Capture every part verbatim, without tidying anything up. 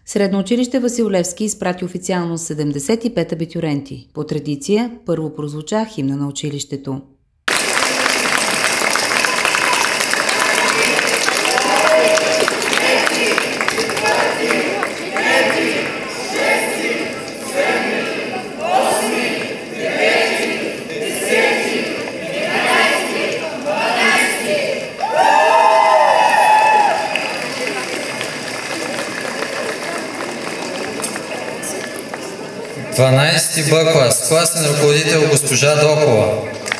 Средно училище Васил Левски изпрати официално седемдесет и пет абитюренти. По традиция, първо прозвуча химна на училището. дванайсети Б клас, класен ръководител госпожа Докова.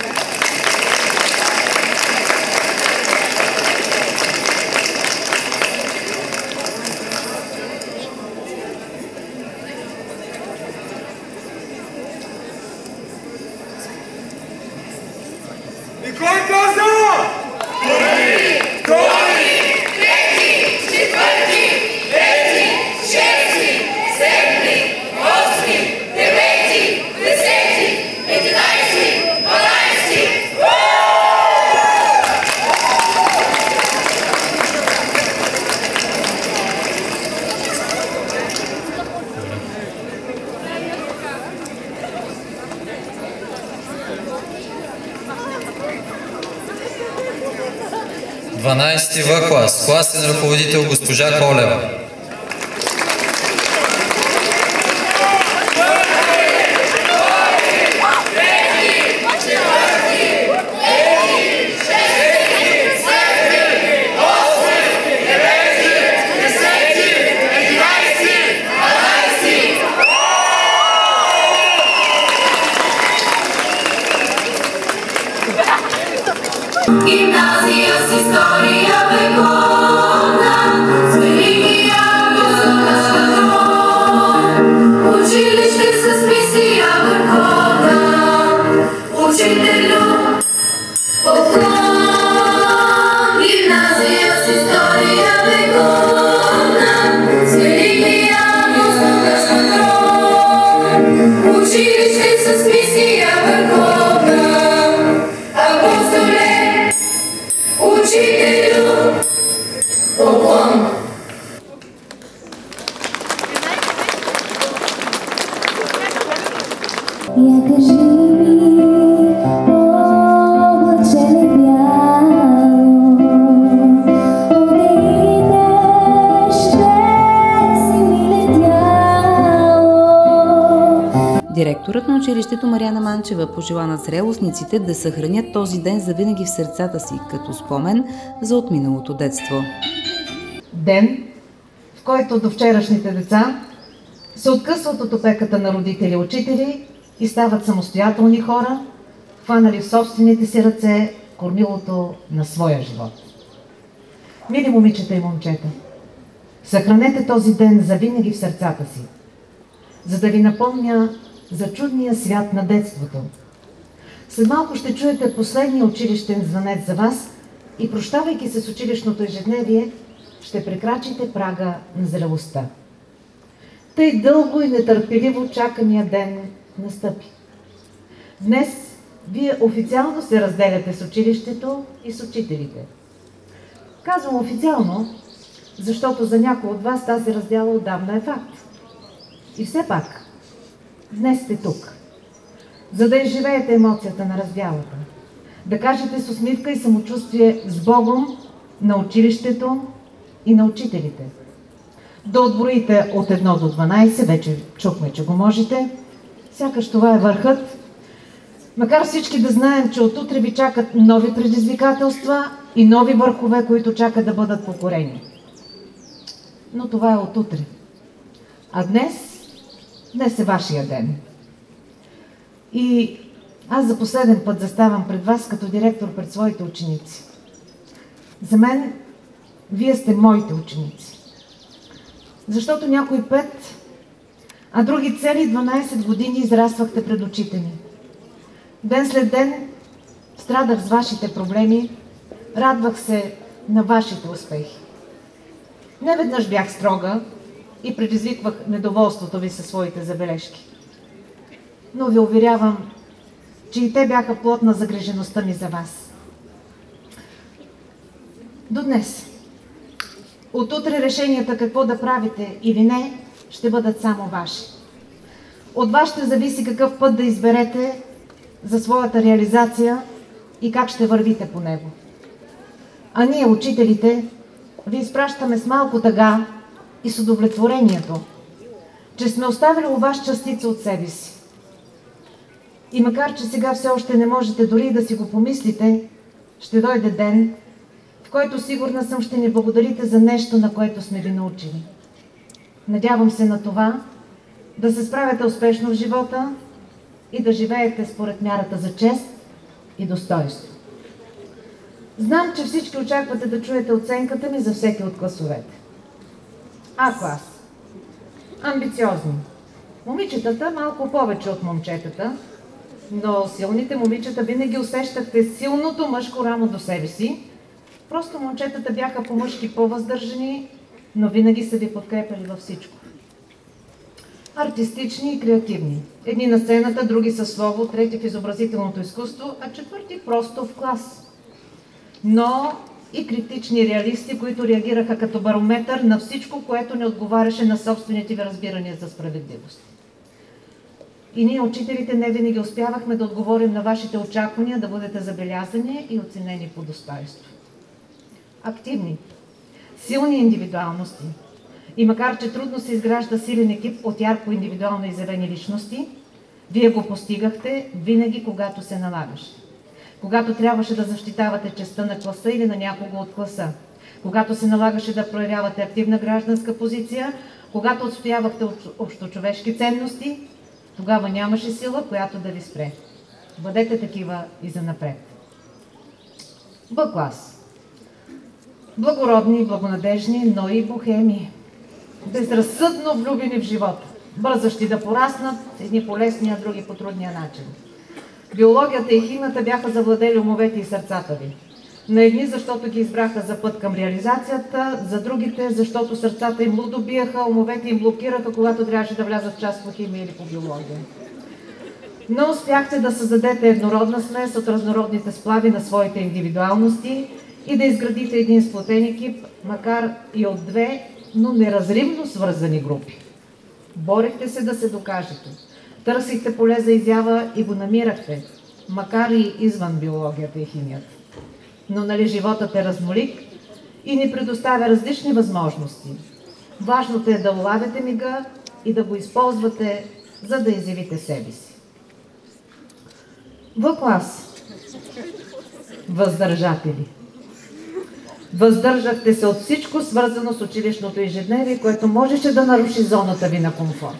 И кой каза? Първи, втори, трети, четвърти, пети, шести, седми, осми, девети, десети, единайсети, дванайсети. дванайсети В клас, класен ръководител госпожа Колева. Гимназия с история вековна, с религия висока шкадрон, училище с мисия върховна, учителю поклон. Гимназия с история вековна, с религия висока шкадрон, училище с мисия върховна, апостоле, учителю, поклон. Я кажи ми, облаче бяло, отидеш без ми летяло. Директорът на училището Мариана Манчева пожела на зрелостниците да съхранят този ден завинаги в сърцата си, като спомен за отминалото детство. Ден, в който до вчерашните деца се откъсват от опеката на родители и учители и стават самостоятелни хора, хванали в собствените си ръце кормилото на своя живот. Мили момичета и момчета, съхранете този ден завинаги в сърцата си, за да ви напомня за чудния свят на детството. След малко ще чуете последния училищен звънец за вас и, прощавайки се с училищното ежедневие, ще прекрачите прага на зрелостта. Тъй дълго и нетърпеливо чакания ден настъпи. Днес вие официално се разделяте с училището и с учителите. Казвам официално, защото за някой от вас тази раздяла отдавна е факт. И все пак, днес сте тук, за да изживеете емоцията на раздялата, да кажете с усмивка и самочувствие с Богом на училището и на учителите. Да отброите от едно до дванайсет, вече чухме, че го можете, сякаш това е върхът, макар всички да знаем, че отутре ви чакат нови предизвикателства и нови върхове, които чакат да бъдат покорени. Но това е отутре. А днес, днес е вашия ден. И аз за последен път заставам пред вас като директор пред своите ученици. За мен, вие сте моите ученици. Защото някои пет, а други цели дванайсет години израствахте пред очите ми. Ден след ден страдах с вашите проблеми, радвах се на вашите успехи. Неведнъж бях строга и предизвиквах недоволството ви със своите забележки. Но ви уверявам, че и те бяха плод на загрижеността ми за вас. До днес От утре решенията какво да правите или не ще бъдат само ваши. От вас ще зависи какъв път да изберете за своята реализация и как ще вървите по него. А ние, учителите, ви изпращаме с малко тъга и с удовлетворението, че сме оставили у вас частица от себе си. И макар, че сега все още не можете дори да си го помислите, ще дойде ден, в който сигурна съм ще ни благодарите за нещо, на което сме ви научили. Надявам се на това, да се справяте успешно в живота и да живеете според мярата за чест и достоинство. Знам, че всички очаквате да чуете оценката ми за всеки от класовете. А клас. Амбициозни. Момичетата малко повече от момчетата, но силните момичета винаги усещахте силното мъжко рамо до себе си. Просто момчетата бяха по-мъжки по-въздържани, но винаги са ви подкрепили във всичко. Артистични и креативни. Едни на сцената, други със слово, трети в изобразителното изкуство, а четвърти просто в клас. Но и критични реалисти, които реагираха като барометър на всичко, което не отговаряше на собствените ви разбирания за справедливост. И ние, учителите, не винаги успявахме да отговорим на вашите очаквания, да бъдете забелязани и оценени по достоинство. Активни, силни индивидуалности. И макар, че трудно се изгражда силен екип от ярко индивидуално изявени личности, вие го постигахте винаги, когато се налагаше. Когато трябваше да защитавате честта на класа или на някого от класа. Когато се налагаше да проявявате активна гражданска позиция, когато отстоявахте общочовешки ценности, тогава нямаше сила, която да ви спре. Бъдете такива и занапред. Б клас. Благородни, благонадежни, но и бохеми. Безразсъдно влюбени в живота. Бързащи да пораснат, едни по лесния, а други по трудния начин. Биологията и химията бяха завладели умовете и сърцата ви. На едни, защото ги избраха за път към реализацията, за другите, защото сърцата им лудо биеха, умовете им блокираха, когато трябваше да влязат в част по химия или по биология. Но успяхте да създадете еднородна смес от разнородните сплави на своите индивидуалности и да изградите един сплотен екип, макар и от две, но неразривно свързани групи. Борехте се да се докажете. Търсихте поле за изява и го намирахте, макар и извън биологията и химията. Но нали животът е разнолик и ни предоставя различни възможности. Важното е да улавяте мига и да го използвате, за да изявите себе си. В клас. Въздържатели. Въздържахте се от всичко, свързано с училищното ежедневие, което можеше да наруши зоната ви на комфорт.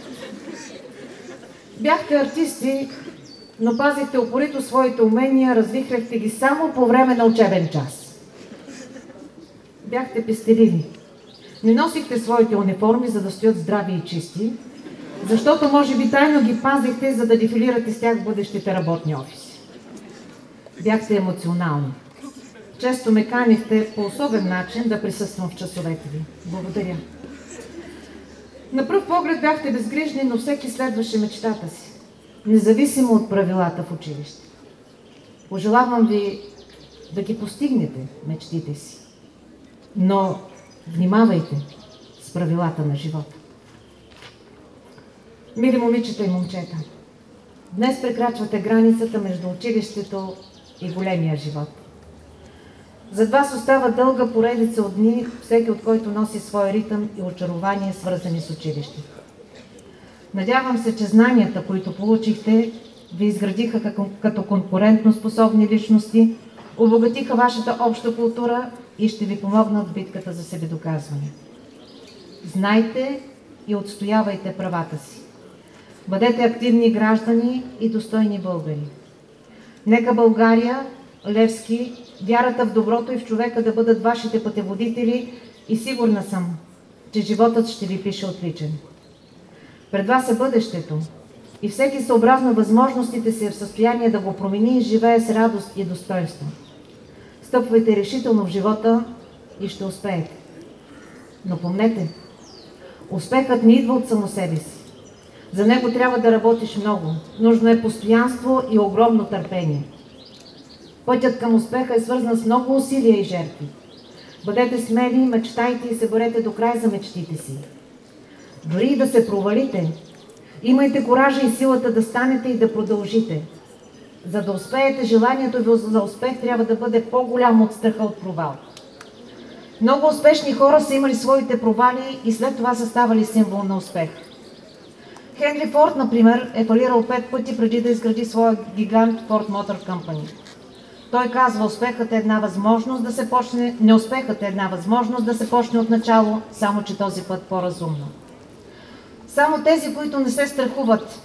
Бяхте артисти, но пазихте упорито своите умения, развихряхте ги само по време на учебен час. Бяхте пестеливи. Не носихте своите униформи, за да стоят здрави и чисти, защото може би тайно ги пазихте, за да дефилирате с тях в бъдещите работни офиси. Бяхте емоционални. Често ме канихте по особен начин да присъствам в часовете ви. Благодаря. На пръв поглед бяхте безгрижни, но всеки следваше мечтата си, независимо от правилата в училище. Пожелавам ви да ги постигнете, мечтите си. Но внимавайте с правилата на живота. Мили момичета и момчета, днес прекрачвате границата между училището и големия живот. Зад вас остава дълга поредица от дни, всеки от който носи своя ритъм и очарование, свързани с училището. Надявам се, че знанията, които получихте, ви изградиха като конкурентно способни личности, обогатиха вашата обща култура и ще ви помогнат в битката за себедоказване. Знайте и отстоявайте правата си. Бъдете активни граждани и достойни българи. Нека България, Левски, вярата в доброто и в човека да бъдат вашите пътеводители и сигурна съм, че животът ще ви пише отличен. Пред вас е бъдещето и всеки съобразно възможностите си е в състояние да го промени и живее с радост и достоинство. Стъпвайте решително в живота и ще успеете. Но помнете, успехът не идва от само себе си. За него трябва да работиш много. Нужно е постоянство и огромно търпение. Пътят към успеха е свързан с много усилия и жертви. Бъдете смели, мечтайте и се борете до край за мечтите си. Дори и да се провалите, имайте коража и силата да станете и да продължите. За да успеете, желанието ви за успех трябва да бъде по-голямо от страха от провал. Много успешни хора са имали своите провали и след това са ставали символ на успех. Хенри Форд, например, е фалирал пет пъти преди да изгради своя гигант Ford Motor Company. Той казва, успехът е една възможност да се почне, неуспехът е една възможност да се почне от начало, само че този път по-разумно. Само тези, които не се страхуват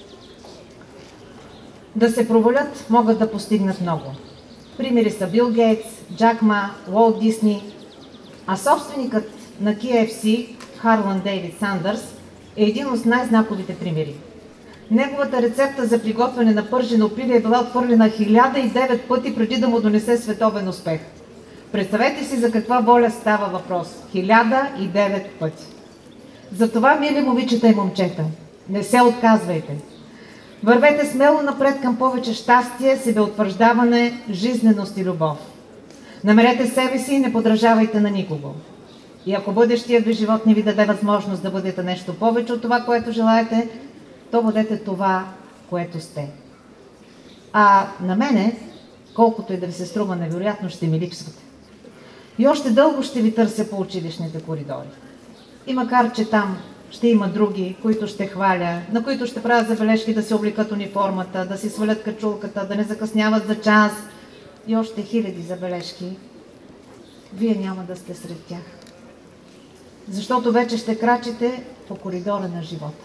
да се провалят, могат да постигнат много. Примери са Бил Гейтс, Джак Ма, Уолт Дисни, а собственикът на Кей Еф Си, Харлан Дейвид Сандърс, е един от най-знаковите примери. Неговата рецепта за приготвяне на пържено пиле е била отхвърлена хиляда и девет пъти преди да му донесе световен успех. Представете си за каква воля става въпрос. хиляда и девет пъти. Затова, мили момичета и момчета, не се отказвайте. Вървете смело напред към повече щастие, себеутвърждаване, жизненост и любов. Намерете себе си и не подражавайте на никого. И ако бъдещият ви живот не ви даде възможност да бъдете нещо повече от това, което желаете, то бъдете това, което сте. А на мене, колкото и да ви се струва невероятно, ще ми липсвате. И още дълго ще ви търся по училищните коридори. И макар, че там ще има други, които ще хваля, на които ще правят забележки да си облекат униформата, да си свалят качулката, да не закъсняват за час и още хиляди забележки, вие няма да сте сред тях. Защото вече ще крачите по коридора на живота.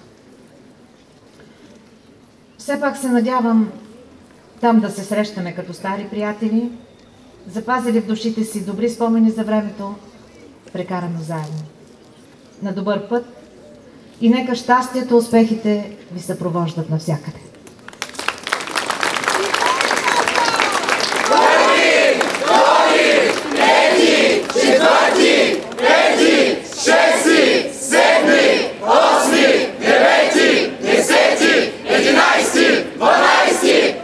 Все пак се надявам там да се срещаме като стари приятели, запазили в душите си добри спомени за времето, прекарано заедно. На добър път и нека щастието, успехите ви съпровождат навсякъде. Първи, втори, трети, четвърти, пети, шести, седми, осми, девети, десети, единайсти, дванайсти.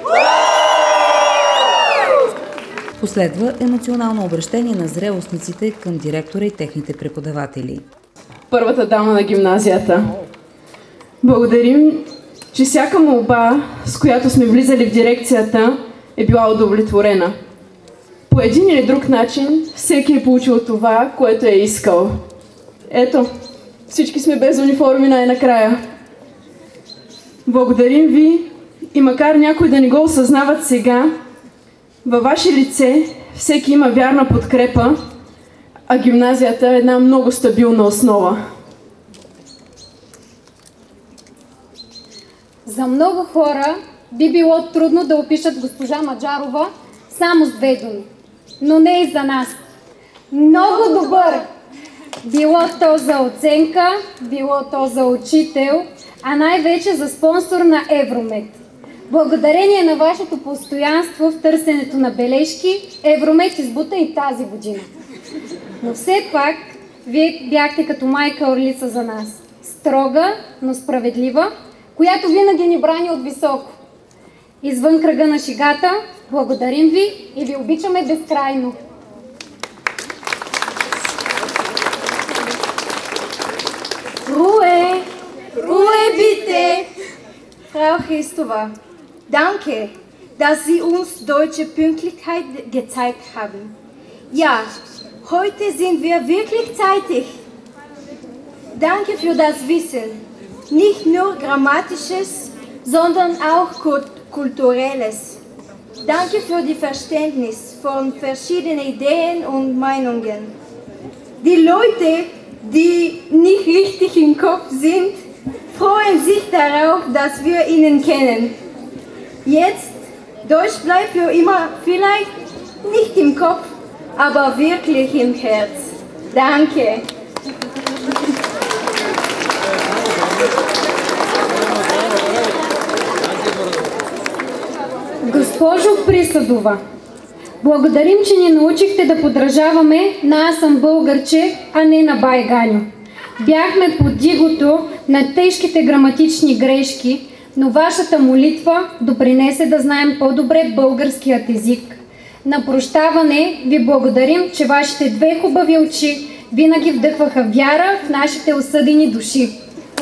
Последва емоционално обращение на зрелостниците към директора и техните преподаватели. Първата дама на гимназията. Благодарим, че всяка молба, с която сме влизали в дирекцията, е била удовлетворена. По един или друг начин всеки е получил това, което е искал. Ето, всички сме без униформи най-накрая. Благодарим ви и макар някои да не го осъзнават сега, във ваше лице всеки има вярна подкрепа, а гимназията е една много стабилна основа. За много хора би било трудно да опишат госпожа Маджарова само с две думи, но не и за нас. Много добър! Било то за оценка, било то за учител, а най-вече за спонсор на Евромед. Благодарение на вашето постоянство в търсенето на бележки, Евромед избута и тази година. Но все пак, вие бяхте като майка орлица за нас. Строга, но справедлива, която винаги ни брани от високо. Извън кръга на шегата, благодарим ви и ви обичаме безкрайно. Ruhe! Ruhe bitte! Frau Christova, danke, dass Sie uns deutsche Pünktlichkeit gezeigt haben. Ja, heute sind wir wirklich zeitig. Danke für das Wissen. Nicht nur Grammatisches, sondern auch Kulturelles. Danke für die Verständnis von verschiedenen Ideen und Meinungen. Die Leute, die nicht richtig im Kopf sind, freuen sich darauf, dass wir ihn kennen. Jetzt, Deutsch bleibt für immer vielleicht nicht im Kopf, aber wirklich im Herz. Danke. Госпожо Присъдова, благодарим, че ни научихте да подражаваме на "Аз съм българче", а не на "Бай Ганьо". Бяхме под дигото на тежките граматични грешки, но вашата молитва допринесе да знаем по-добре българският език. На прощаване ви благодарим, че вашите две хубави очи винаги вдъхваха вяра в нашите осъдени души.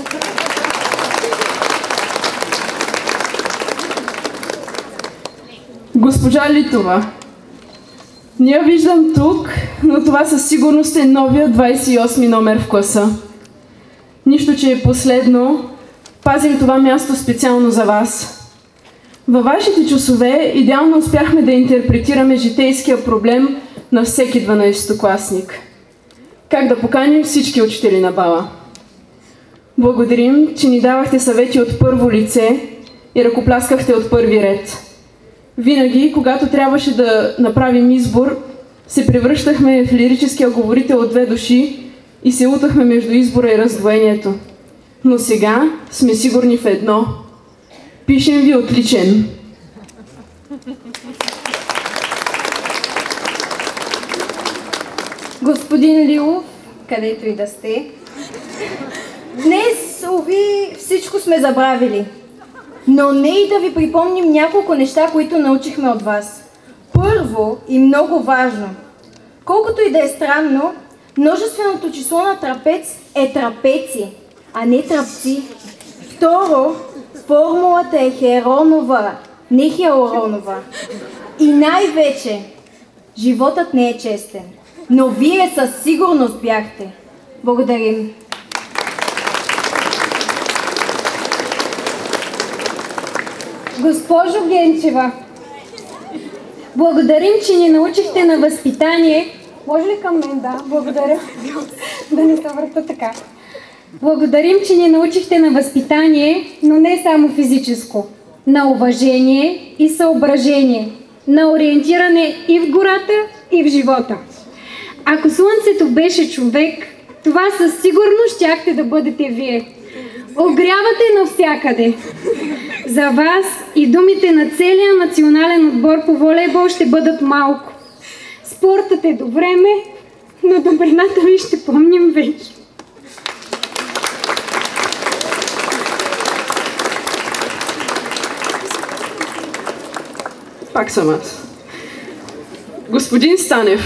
Госпожа Литова, не я виждам тук, но това със сигурност е новия двадесет и осми номер в класа. Нищо, че е последно, пазим това място специално за вас. Във вашите часове идеално успяхме да интерпретираме житейския проблем на всеки дванадесетокласник. Как да поканим всички учители на бала. Благодарим, че ни давахте съвети от първо лице и ръкопляскахте от първи ред. Винаги, когато трябваше да направим избор, се превръщахме в лирическия говорител от две души и се лутахме между избора и раздвоението. Но сега сме сигурни в едно. Пишем ви отличен. Господин Лилов, където и да сте, днес, уви, всичко сме забравили. Но не и да ви припомним няколко неща, които научихме от вас. Първо и много важно, колкото и да е странно, множественото число на трапец е трапеци, а не трапци. Второ, формулата е Херонова, не Хиалуронова. И най-вече, животът не е честен, но вие със сигурност бяхте. Благодарим. Госпожо Генчева, благодарим, че ни научихте на възпитание. Може ли към мен? Да, благодаря. Да не се върта така. Благодарим, че ни научихте на възпитание, но не само физическо. На уважение и съображение. На ориентиране и в гората, и в живота. Ако Слънцето беше човек, това със сигурност щяхте да бъдете вие. Огрявате навсякъде. За вас и думите на целия национален отбор по волейбол ще бъдат малко. Спортът е до време, но добрината ви ще помним вече. Пак съм аз. Господин Станев.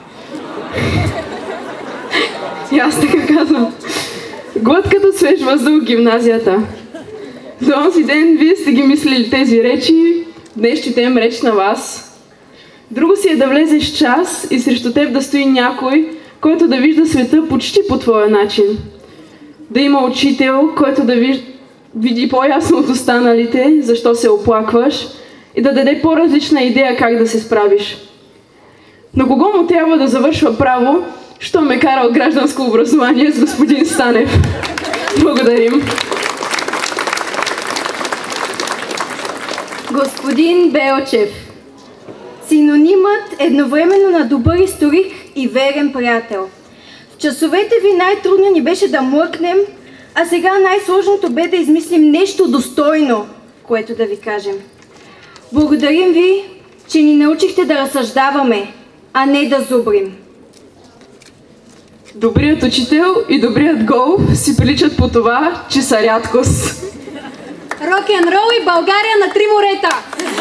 И аз така казвам. Глътката свеж въздух в гимназията. До онзи ден вие сте ги мислили тези речи, днес четем реч на вас. Друго си е да влезеш в час и срещу теб да стои някой, който да вижда света почти по твоя начин. Да има учител, който да виж... види по-ясно от останалите, защо се оплакваш, и да даде по-различна идея как да се справиш. На кого му трябва да завършва право, що ме кара от гражданско образование с господин Станев? Благодарим. Господин Белчев, синонимът едновременно на добър историк и верен приятел. В часовете ви най-трудно ни беше да млъкнем, а сега най-сложното бе да измислим нещо достойно, което да ви кажем. Благодарим ви, че ни научихте да разсъждаваме, а не да зубрим. Добрият учител и добрият гол си приличат по това, че са рядкост. Рок-н-рол и България на три морета!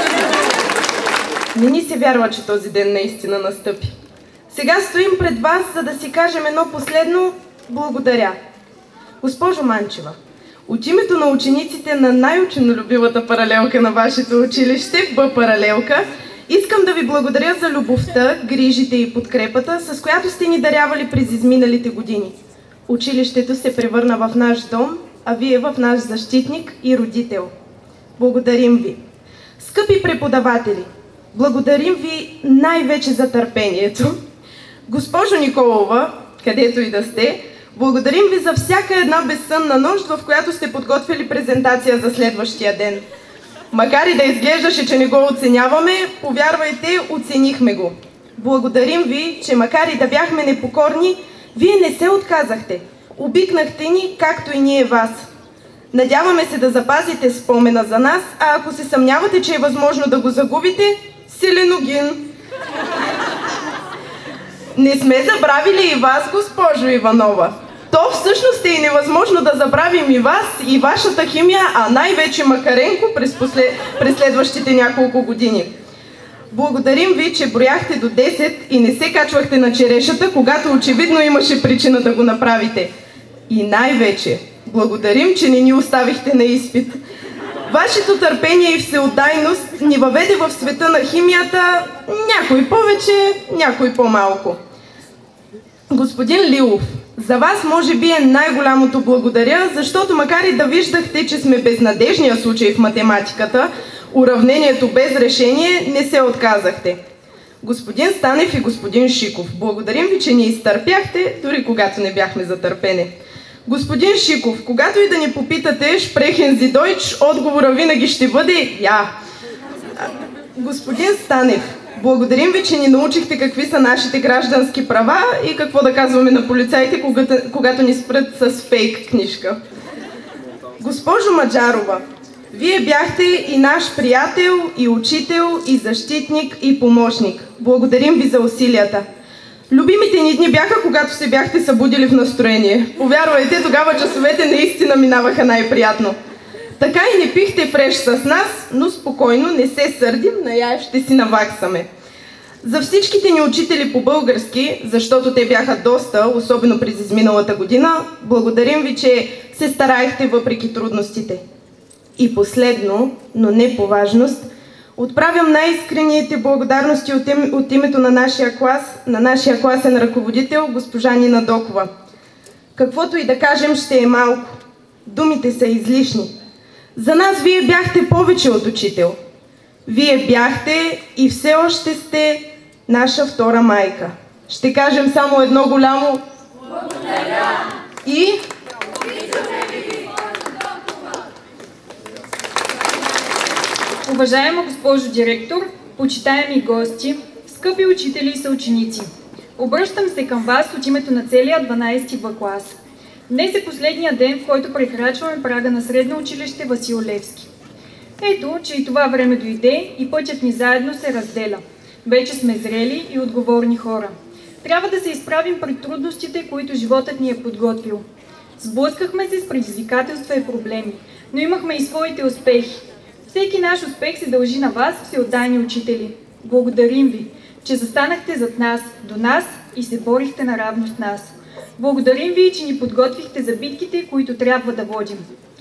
Не ни се вярва, че този ден наистина настъпи. Сега стоим пред вас, за да си кажем едно последно благодаря. Госпожо Манчева, от името на учениците на най-ученолюбивата паралелка на вашето училище, Б паралелка, искам да ви благодаря за любовта, грижите и подкрепата, с която сте ни дарявали през изминалите години. Училището се превърна в наш дом, а вие в наш защитник и родител. Благодарим ви. Скъпи преподаватели, благодарим ви най-вече за търпението. Госпожо Николова, където и да сте, благодарим ви за всяка една безсънна нощ, в която сте подготвили презентация за следващия ден. Макар и да изглеждаше, че не го оценяваме, повярвайте, оценихме го. Благодарим ви, че макар и да бяхме непокорни, вие не се отказахте. Обикнахте ни, както и ние вас. Надяваме се да запазите спомена за нас, а ако се съмнявате, че е възможно да го загубите, Селеногин. Не сме забравили и вас, госпожо Иванова. То всъщност е и невъзможно да забравим и вас, и вашата химия, а най-вече Макаренко през, послед... през следващите няколко години. Благодарим ви, че брояхте до десет и не се качвахте на черешата, когато очевидно имаше причина да го направите. И най-вече, благодарим, че не ни оставихте на изпит. Вашето търпение и всеотдайност ни въведе в света на химията, някой повече, някой по-малко. Господин Лилов, за вас може би е най-голямото благодаря, защото макар и да виждахте, че сме безнадежния случай в математиката, уравнението без решение, не се отказахте. Господин Станев и господин Шиков, благодарим ви, че ни изтърпяхте, дори когато не бяхме за търпене. Господин Шиков, когато и да ни попитате Sprechen Sie Deutsch, отговора винаги ще бъде я. Господин Станев, благодарим ви, че ни научихте какви са нашите граждански права и какво да казваме на полицаите, когато, когато ни спрат с фейк книжка. Госпожо Маджарова, вие бяхте и наш приятел, и учител, и защитник, и помощник. Благодарим ви за усилията. Любимите ни дни бяха, когато се бяхте събудили в настроение. Повярвайте, тогава часовете наистина минаваха най-приятно. Така и не пихте фреш с нас, но спокойно, не се сърдим, наяв ще си наваксаме. За всичките ни учители по български, защото те бяха доста, особено през изминалата година, благодарим ви, че се стараехте въпреки трудностите. И последно, но не по важност, отправям най-искрените благодарности от, им, от името на нашия клас, на нашия класен ръководител, госпожа Нина Докова. Каквото и да кажем, ще е малко. Думите са излишни. За нас вие бяхте повече от учител. Вие бяхте и все още сте наша втора майка. Ще кажем само едно голямо благодаря и... Уважаема госпожо директор, почитаеми гости, скъпи учители и съученици, обръщам се към вас от името на целия дванадесети Б клас. Днес е последния ден, в който прекрачваме прага на средно училище Васил Левски. Ето, че и това време дойде и пътят ни заедно се разделя. Вече сме зрели и отговорни хора. Трябва да се изправим пред трудностите, които животът ни е подготвил. Сблъскахме се с предизвикателства и проблеми, но имахме и своите успехи. Всеки наш успех се дължи на вас, всеотдайни учители. Благодарим ви, че застанахте зад нас, до нас и се борихте наравно с нас. Благодарим ви, че ни подготвихте за битките, които трябва да водим.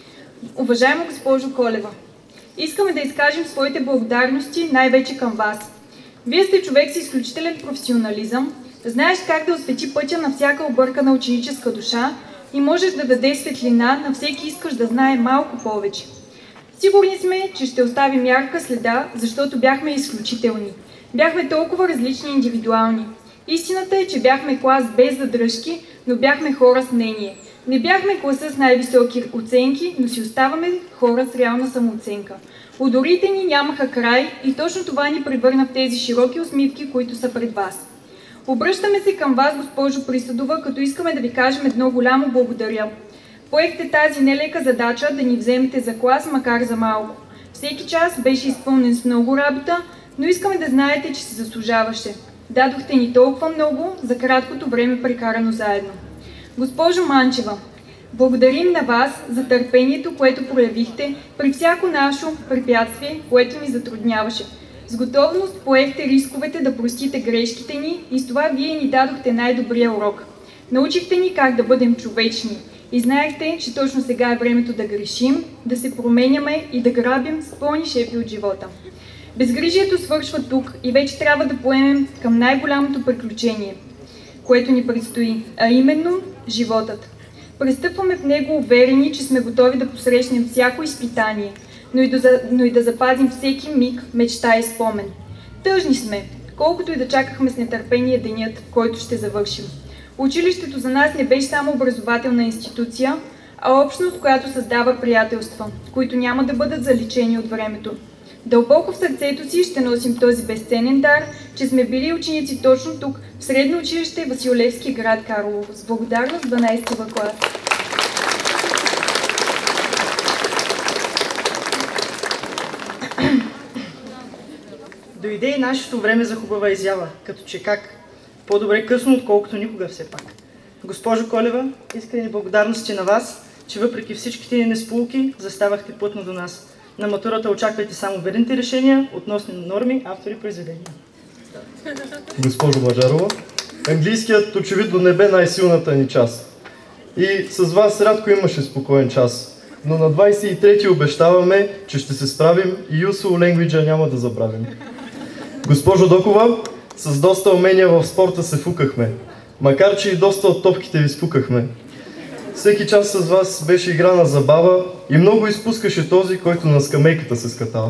Уважаема госпожо Колева, искаме да изкажем своите благодарности най-вече към вас. Вие сте човек с изключителен професионализъм, знаеш как да освети пътя на всяка объркана ученическа душа и можеш да даде светлина на всеки искаш да знае малко повече. Сигурни сме, че ще оставим ярка следа, защото бяхме изключителни. Бяхме толкова различни и индивидуални. Истината е, че бяхме клас без задръжки, но бяхме хора с мнение. Не бяхме класа с най-високи оценки, но си оставаме хора с реална самооценка. Удорите ни нямаха край и точно това ни превърна в тези широки усмивки, които са пред вас. Обръщаме се към вас, госпожо Присъдова, като искаме да ви кажем едно голямо благодаря. Поехте тази нелека задача да ни вземете за клас, макар за малко. Всеки час беше изпълнен с много работа, но искаме да знаете, че се заслужаваше. Дадохте ни толкова много за краткото време прекарано заедно. Госпожо Манчева, благодарим на вас за търпението, което проявихте при всяко наше препятствие, което ни затрудняваше. С готовност поехте рисковете да простите грешките ни и с това вие ни дадохте най-добрия урок. Научихте ни как да бъдем човечни и знаехте, че точно сега е времето да грешим, да се променяме и да грабим с пълни шепи от живота. Безгрижието свършва тук и вече трябва да поемем към най-голямото приключение, което ни предстои, а именно животът. Пристъпваме в него уверени, че сме готови да посрещнем всяко изпитание, но и, да, но и да запазим всеки миг, мечта и спомен. Тъжни сме, колкото и да чакахме с нетърпение денят, в който ще завършим. Училището за нас не беше само образователна институция, а общност, която създава приятелства, които няма да бъдат заличени от времето. Дълбоко в сърцето си ще носим този безценен дар, че сме били ученици точно тук, в средно училище Васил Левски, град Карлово. С благодарност, дванадесети Б клас. Дойде и нашето време за хубава изява, като че как по-добре късно, отколкото никога все пак. Госпожо Колева, искрени благодарности на вас, че въпреки всичките ни несполуки заставахте плътно до нас. На матурата очаквайте само верните решения относно норми, автори и произведения. Госпожо Маджарова, английският очевидно не бе най-силната ни част. И с вас рядко имаше спокоен час. Но на двадесет и трети обещаваме, че ще се справим и useful language няма да забравим. Госпожо Докова, с доста умения в спорта се фукахме. Макар че и доста от топките ви спукахме. Всеки час с вас беше игра на забава и много изпускаше този, който на скамейката се скатава.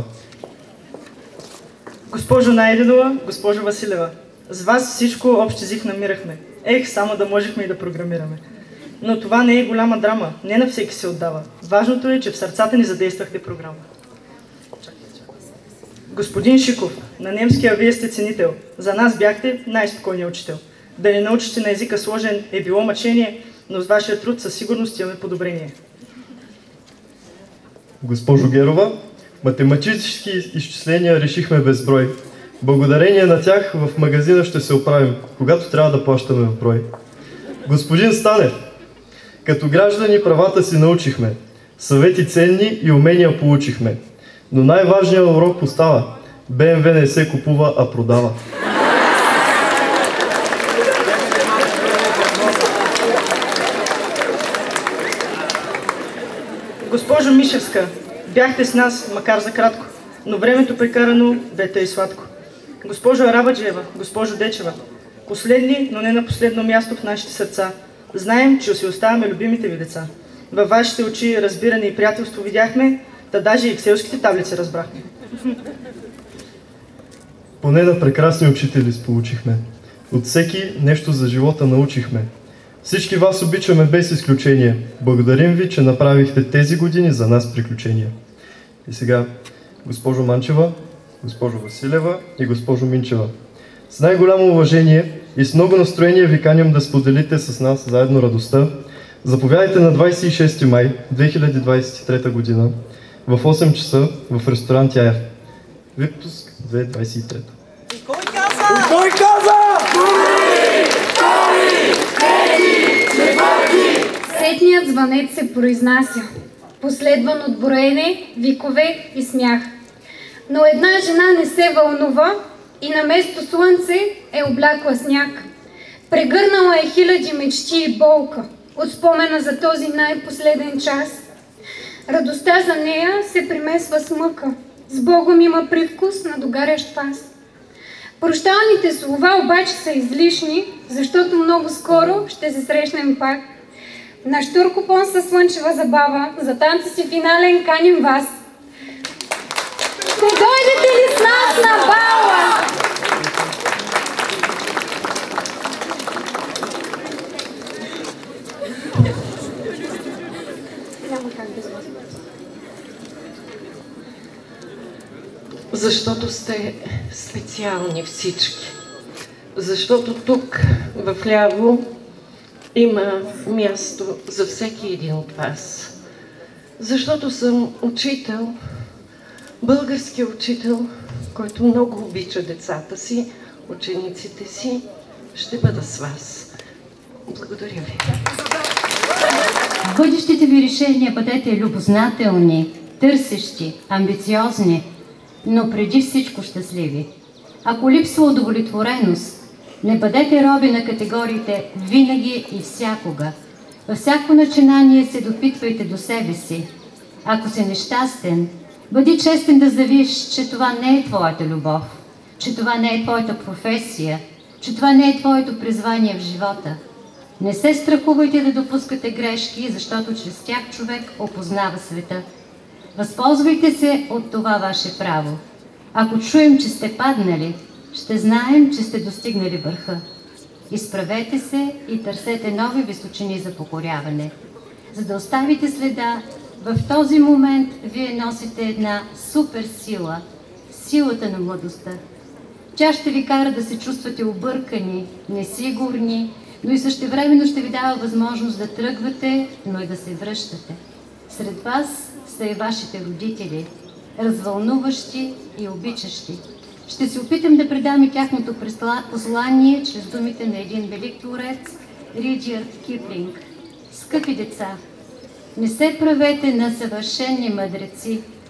Госпожо Найденова, госпожо Василева, с вас всичко общ език намирахме. Ех, само да можехме и да програмираме. Но това не е голяма драма, не на всеки се отдава. Важното е, че в сърцата ни задействахте програма. Господин Шиков, на немския вие сте ценител. За нас бяхте най-спокойният учител. Да не научите на езика сложен е било мъчение, но с вашия труд със сигурност имаме подобрение. Госпожо Герова, математически изчисления решихме безброй. Благодарение на тях в магазина ще се оправим, когато трябва да плащаме в брой. Господин Станев, като граждани правата си научихме, съвети ценни и умения получихме. Но най-важният урок остава. Бе Ем Ве не се купува, а продава. Госпожо Мишевска, бяхте с нас, макар за кратко, но времето прекарано бе тъй сладко. Госпожо Арабаджиева, госпожо Дечева, последни, но не на последно място в нашите сърца. Знаем, че си оставаме любимите ви деца. Във вашите очи разбиране и приятелство видяхме, та даже и екселските таблици разбрахме. Поне на прекрасни учители сполучихме. От всеки нещо за живота научихме. Всички вас обичаме без изключение. Благодарим ви, че направихте тези години за нас приключения. И сега, госпожо Манчева, госпожо Василева и госпожо Минчева. С най-голямо уважение и с много настроение ви каням да споделите с нас заедно радостта. Заповядайте на двадесет и шести май две хиляди двадесет и трета година в осем часа в ресторант Яев. Випуск две хиляди двадесет и трета. И кой каза? И кой каза? Първи, втори, трети, четвърти. Сетният звънец се произнася, последван от броене, викове и смях. Но една жена не се вълнува и наместо слънце е облякла сняг. Прегърнала е хиляди мечти и болка от спомена за този най-последен час. Радостта за нея се примесва с мъка, с Богом има привкус на догарящ пас. Прощалните слова обаче са излишни, защото много скоро ще се срещнем пак. На Штуркопон със слънчева забава, за танца си финален каним вас. Ще дойдете ли с нас на бала? Защото сте специални всички. Защото тук, вляво, има място за всеки един от вас. Защото съм учител, български учител, който много обича децата си, учениците си. Ще бъда с вас. Благодаря ви. В бъдещите ви решения бъдете любознателни, търсещи, амбициозни, но преди всичко щастливи. Ако липсва удовлетвореност, не бъдете роби на категориите винаги и всякога. Във всяко начинание се допитвайте до себе си. Ако си нещастен, бъди честен да заявиш, че това не е твоята любов, че това не е твоята професия, че това не е твоето призвание в живота. Не се страхувайте да допускате грешки, защото чрез тях човек опознава света. Възползвайте се от това ваше право. Ако чуем, че сте паднали, ще знаем, че сте достигнали върха. Изправете се и търсете нови височини за покоряване. За да оставите следа, в този момент вие носите една супер сила, силата на младостта. Тя ще ви кара да се чувствате объркани, несигурни, но и същевременно ще ви дава възможност да тръгвате, но и да се връщате. Сред вас са и вашите родители, развълнуващи и обичащи. Ще се опитам да предам и тяхното послание чрез думите на един велик творец, Рудярд Киплинг. Скъпи деца, не се правете на съвършени мъдреци.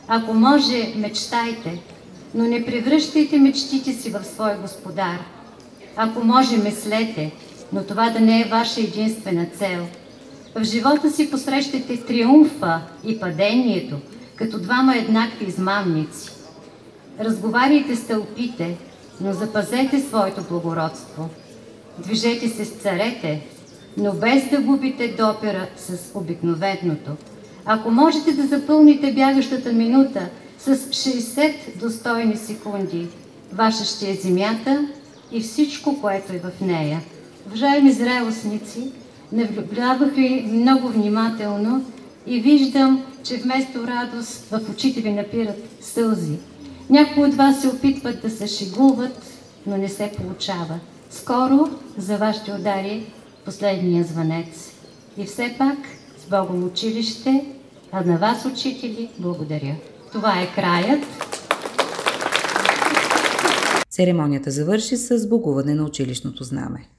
Ако може, мечтайте, но не превръщайте мечтите си в свой господар. Ако може, мислете, но това да не е ваша единствена цел. В живота си посрещате триумфа и падението, като двама еднакви измамници. Разговаряйте с тълпите, но запазете своето благородство. Движете се с царете, но без да губите допира с обикновеното. Ако можете да запълните бягащата минута с шейсет достойни секунди, ваша ще е земята и всичко, което е в нея. Уважаеми зрелостници, наблюдавах ви много внимателно и виждам, че вместо радост в очите ви напират сълзи. Някои от вас се опитват да се шегуват, но не се получава. Скоро за вас ще удари последния звънец. И все пак с Богом училище, а на вас, учители, благодаря. Това е краят. Церемонията завърши с сбогуване на училищното знаме.